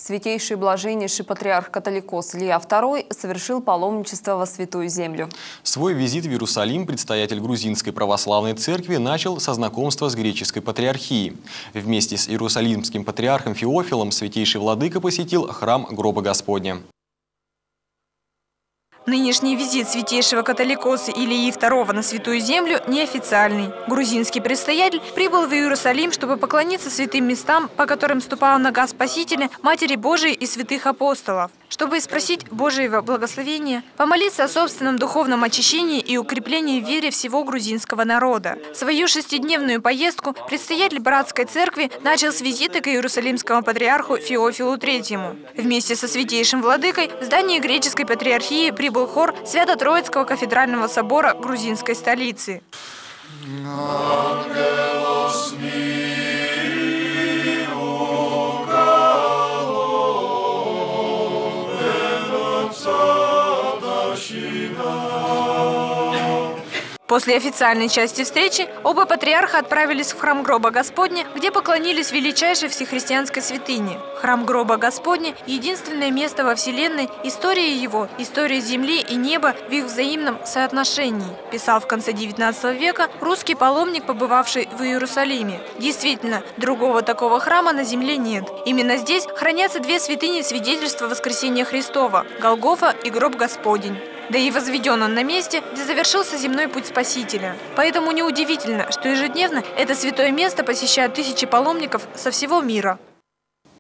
Святейший и блаженнейший патриарх католикос Илья II совершил паломничество во Святую Землю. Свой визит в Иерусалим предстоятель Грузинской православной церкви начал со знакомства с греческой патриархией. Вместе с иерусалимским патриархом Феофилом святейший владыка посетил храм Гроба Господня. Нынешний визит святейшего католикоса Ильи II на Святую Землю неофициальный. Грузинский предстоятель прибыл в Иерусалим, чтобы поклониться святым местам, по которым ступала нога Спасителя, Матери Божией и святых апостолов, чтобы спросить Божьего благословения, помолиться о собственном духовном очищении и укреплении в вере всего грузинского народа. Свою шестидневную поездку предстоятель братской церкви начал с визита к иерусалимскому патриарху Феофилу III. Вместе со святейшим владыкой в здании греческой патриархии прибыл хор Свято-Троицкого кафедрального собора грузинской столицы. После официальной части встречи оба патриарха отправились в храм Гроба Господня, где поклонились величайшей всехристианской святыне. Храм Гроба Господня – единственное место во Вселенной, история его, история земли и неба в их взаимном соотношении, писал в конце XIX века русский паломник, побывавший в Иерусалиме. Действительно, другого такого храма на земле нет. Именно здесь хранятся две святыни свидетельства воскресения Христова – Голгофа и Гроб Господень. Да и возведен он на месте, где завершился земной путь Спасителя. Поэтому неудивительно, что ежедневно это святое место посещают тысячи паломников со всего мира.